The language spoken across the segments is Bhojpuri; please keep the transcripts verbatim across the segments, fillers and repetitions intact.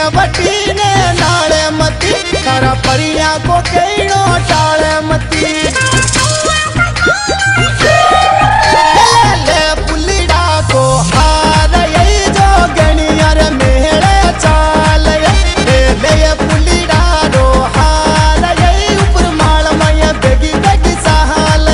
वटी ने नाले मती तारा परिया को केड़ो टाले मती ले पुलिड़ा को हार यही जो गणियर मेले चाल ले ले पुलिड़ा रो हार यही ऊपर माल मय बेगी बेगी सहाल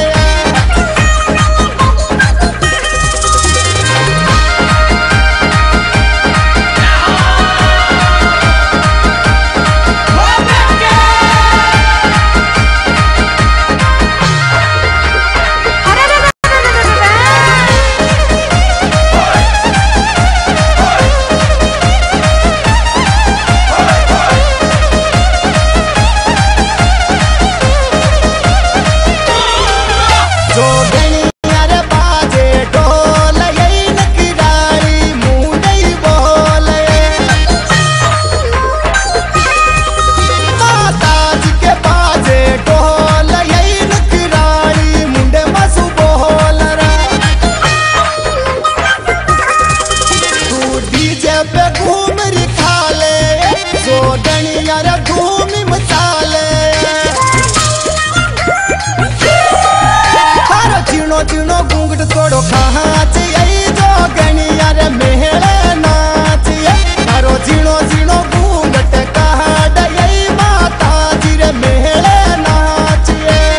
जीनो घूंघट तोड़ो खाच यही जो गणिया रे मेले नाच तारो जीनो जीनो घूंघट काट यही माता जी रे मेले नाच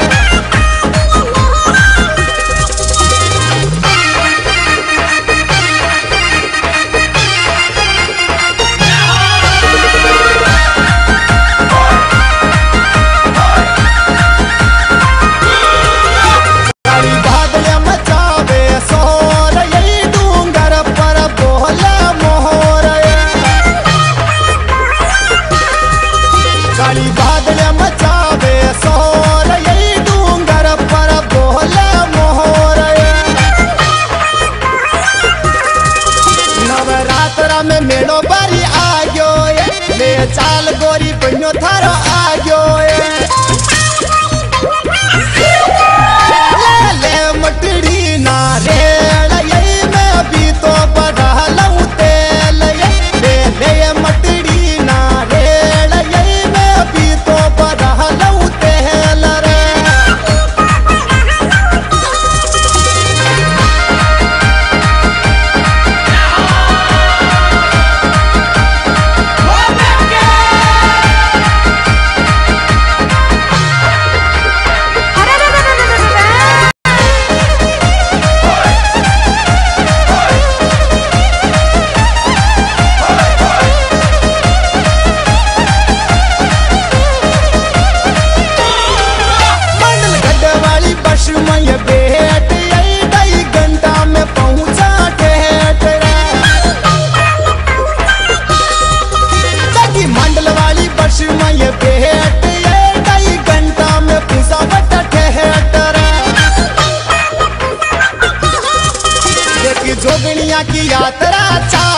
में मेड़ो बारी आ गयो ले चाल गोरी बनो थारो आ गयो ले ले मटड़ी ना रेल यही मैं भी तो बढ़ा लऊं तेल ले ले मटड़ी ना रेल यही मैं भी तो बढ़ा लऊं तेल रे जोगनिया की यात्रा चा